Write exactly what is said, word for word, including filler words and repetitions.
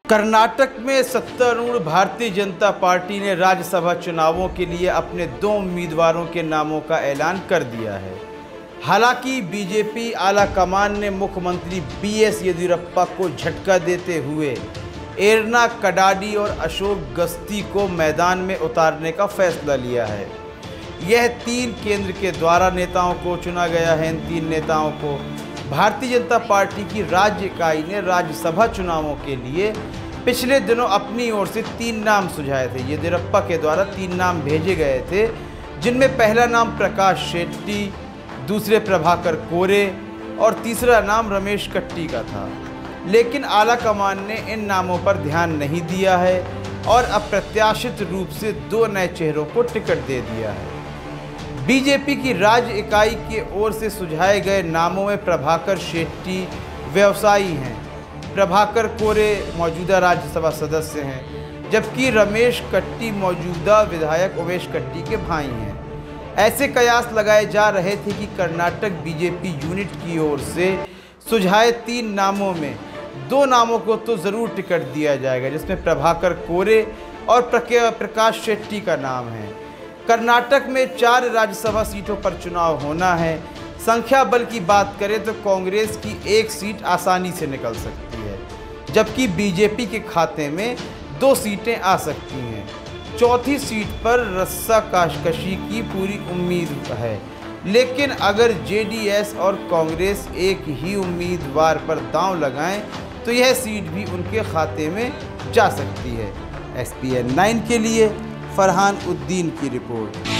कर्नाटक में सत्तारूढ़ भारतीय जनता पार्टी ने राज्यसभा चुनावों के लिए अपने दो उम्मीदवारों के नामों का ऐलान कर दिया है। हालांकि बीजेपी आला कमान ने मुख्यमंत्री बी एस येदियुरप्पा को झटका देते हुए एरना कडाडी और अशोक गस्ती को मैदान में उतारने का फैसला लिया है। यह तीन केंद्र के द्वारा नेताओं को चुना गया है। इन तीन नेताओं को भारतीय जनता पार्टी की राज्य इकाई ने राज्यसभा चुनावों के लिए पिछले दिनों अपनी ओर से तीन नाम सुझाए थे। येदियुरप्पा के द्वारा तीन नाम भेजे गए थे, जिनमें पहला नाम प्रकाश शेट्टी, दूसरे प्रभाकर कोरे और तीसरा नाम रमेश कट्टी का था। लेकिन आला कमान ने इन नामों पर ध्यान नहीं दिया है और अप्रत्याशित रूप से दो नए चेहरों को टिकट दे दिया है। बीजेपी की राज्य इकाई की ओर से सुझाए गए नामों में प्रभाकर शेट्टी व्यवसायी हैं, प्रभाकर कोरे मौजूदा राज्यसभा सदस्य हैं, जबकि रमेश कट्टी मौजूदा विधायक उमेश कट्टी के भाई हैं। ऐसे कयास लगाए जा रहे थे कि कर्नाटक बीजेपी यूनिट की ओर से सुझाए तीन नामों में दो नामों को तो ज़रूर टिकट दिया जाएगा, जिसमें प्रभाकर कोरे और प्रकाश शेट्टी का नाम है। कर्नाटक में चार राज्यसभा सीटों पर चुनाव होना है। संख्या बल की बात करें तो कांग्रेस की एक सीट आसानी से निकल सकती है, जबकि बीजेपी के खाते में दो सीटें आ सकती हैं। चौथी सीट पर रस्सा कशी की पूरी उम्मीद है, लेकिन अगर जे डी एस और कांग्रेस एक ही उम्मीदवार पर दांव लगाएं तो यह सीट भी उनके खाते में जा सकती है। एस पी एन नाइन के लिए फरहान उद्दीन की रिपोर्ट।